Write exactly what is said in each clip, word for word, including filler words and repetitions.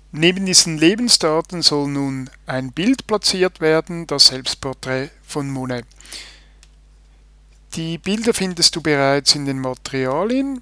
Neben diesen Lebensdaten soll nun ein Bild platziert werden, das Selbstporträt von Monet. Die Bilder findest du bereits in den Materialien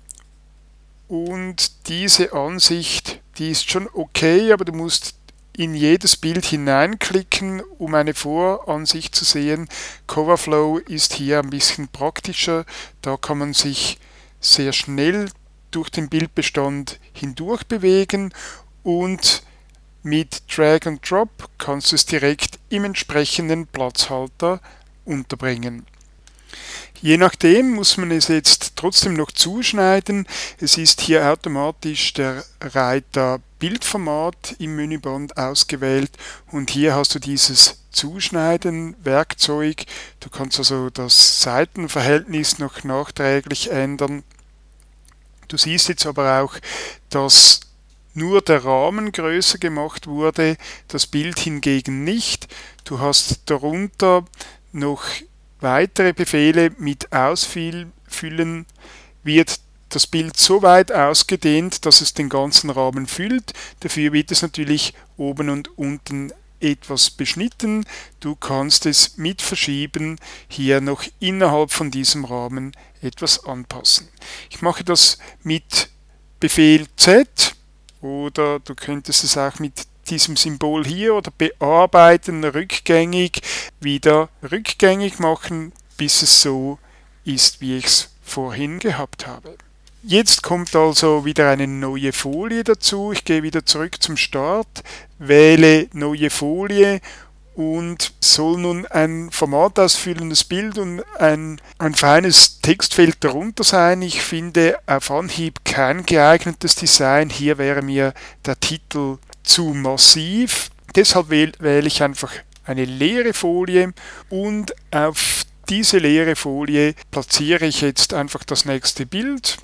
und diese Ansicht, die ist schon okay, aber du musst in jedes Bild hineinklicken, um eine Voransicht zu sehen. Coverflow ist hier ein bisschen praktischer, da kann man sich sehr schnell durch den Bildbestand hindurch bewegen und mit Drag and Drop kannst du es direkt im entsprechenden Platzhalter unterbringen. Je nachdem muss man es jetzt trotzdem noch zuschneiden. Es ist hier automatisch der Reiter Bildformat im Menüband ausgewählt und hier hast du dieses Zuschneiden Werkzeug. Du kannst also das Seitenverhältnis noch nachträglich ändern. Du siehst jetzt aber auch, dass nur der Rahmen größer gemacht wurde, das Bild hingegen nicht. Du hast darunter noch weitere Befehle mit Ausfüllen, wird das Bild so weit ausgedehnt, dass es den ganzen Rahmen füllt. Dafür wird es natürlich oben und unten etwas beschnitten. Du kannst es mit Verschieben hier noch innerhalb von diesem Rahmen etwas anpassen. Ich mache das mit Befehl Z oder du könntest es auch mit diesem Symbol hier oder bearbeiten, rückgängig, wieder rückgängig machen, bis es so ist, wie ich es vorhin gehabt habe. Jetzt kommt also wieder eine neue Folie dazu. Ich gehe wieder zurück zum Start, wähle neue Folie und soll nun ein formatausfüllendes Bild und ein, ein feines Textfeld darunter sein. Ich finde auf Anhieb kein geeignetes Design. Hier wäre mir der Titel zu massiv. Deshalb wähle ich einfach eine leere Folie und auf diese leere Folie platziere ich jetzt einfach das nächste Bild.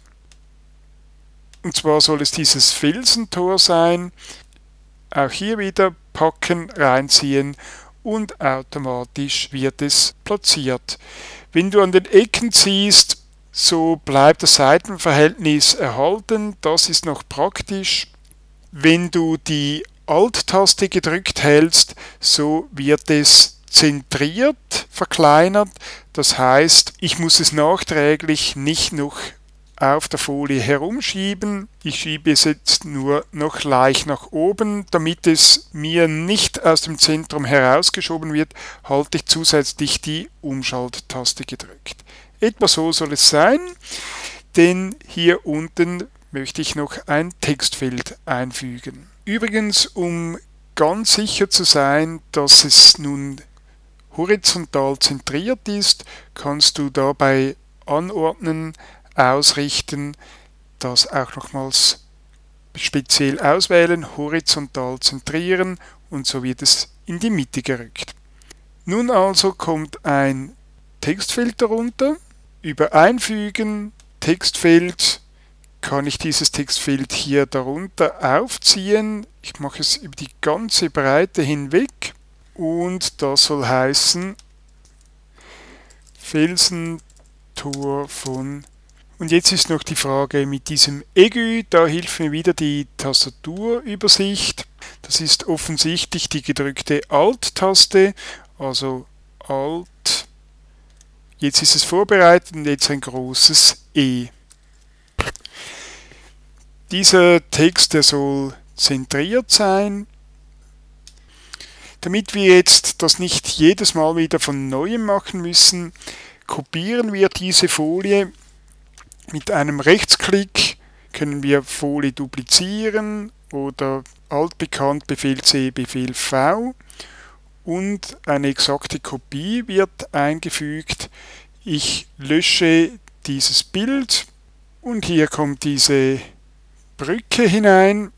Und zwar soll es dieses Felsentor sein. Auch hier wieder packen, reinziehen und automatisch wird es platziert. Wenn du an den Ecken siehst, so bleibt das Seitenverhältnis erhalten. Das ist noch praktisch. Wenn du die Alt-Taste gedrückt hältst, so wird es zentriert, verkleinert. Das heißt, ich muss es nachträglich nicht noch auf der Folie herumschieben. Ich schiebe es jetzt nur noch leicht nach oben, damit es mir nicht aus dem Zentrum herausgeschoben wird, halte ich zusätzlich die Umschalttaste gedrückt. Etwa so soll es sein, denn hier unten möchte ich noch ein Textfeld einfügen. Übrigens, um ganz sicher zu sein, dass es nun horizontal zentriert ist, kannst du dabei anordnen, ausrichten, das auch nochmals speziell auswählen, horizontal zentrieren und so wird es in die Mitte gerückt. Nun also kommt ein Textfeld darunter. Über Einfügen, Textfeld, kann ich dieses Textfeld hier darunter aufziehen. Ich mache es über die ganze Breite hinweg und das soll heißen Felsentor von. Und jetzt ist noch die Frage mit diesem Aiguille, da hilft mir wieder die Tastaturübersicht. Das ist offensichtlich die gedrückte Alt-Taste, also Alt. Jetzt ist es vorbereitet und jetzt ein großes E. Dieser Text, der soll zentriert sein. Damit wir jetzt das nicht jedes Mal wieder von Neuem machen müssen, kopieren wir diese Folie. Mit einem Rechtsklick können wir Folie duplizieren oder altbekannt Befehl C, Befehl V und eine exakte Kopie wird eingefügt. Ich lösche dieses Bild und hier kommt diese Brücke hinein.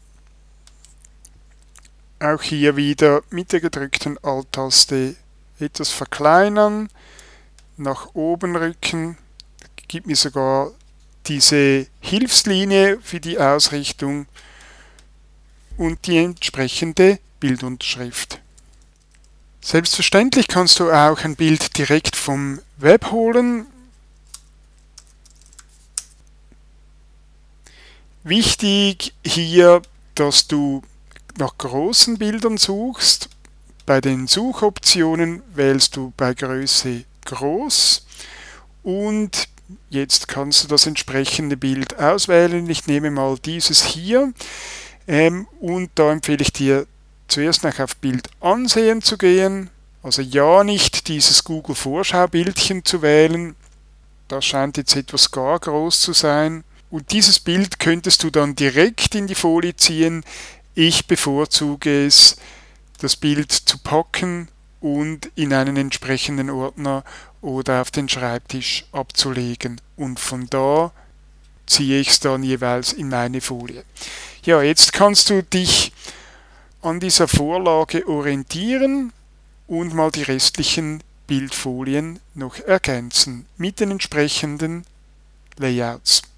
Auch hier wieder mit der gedrückten Alt-Taste etwas verkleinern, nach oben rücken, gibt mir sogar diese Hilfslinie für die Ausrichtung und die entsprechende Bildunterschrift. Selbstverständlich kannst du auch ein Bild direkt vom Web holen. Wichtig hier, dass du nach großen Bildern suchst, bei den Suchoptionen wählst du bei Größe groß und jetzt kannst du das entsprechende Bild auswählen. Ich nehme mal dieses hier ähm, und da empfehle ich dir zuerst noch auf Bild ansehen zu gehen. Also ja, nicht dieses Google Vorschaubildchen zu wählen. Das scheint jetzt etwas gar groß zu sein. Und dieses Bild könntest du dann direkt in die Folie ziehen. Ich bevorzuge es, das Bild zu packen und in einen entsprechenden Ordner oder auf den Schreibtisch abzulegen. Und von da ziehe ich es dann jeweils in meine Folie. Ja, jetzt kannst du dich an dieser Vorlage orientieren und mal die restlichen Bildfolien noch ergänzen mit den entsprechenden Layouts.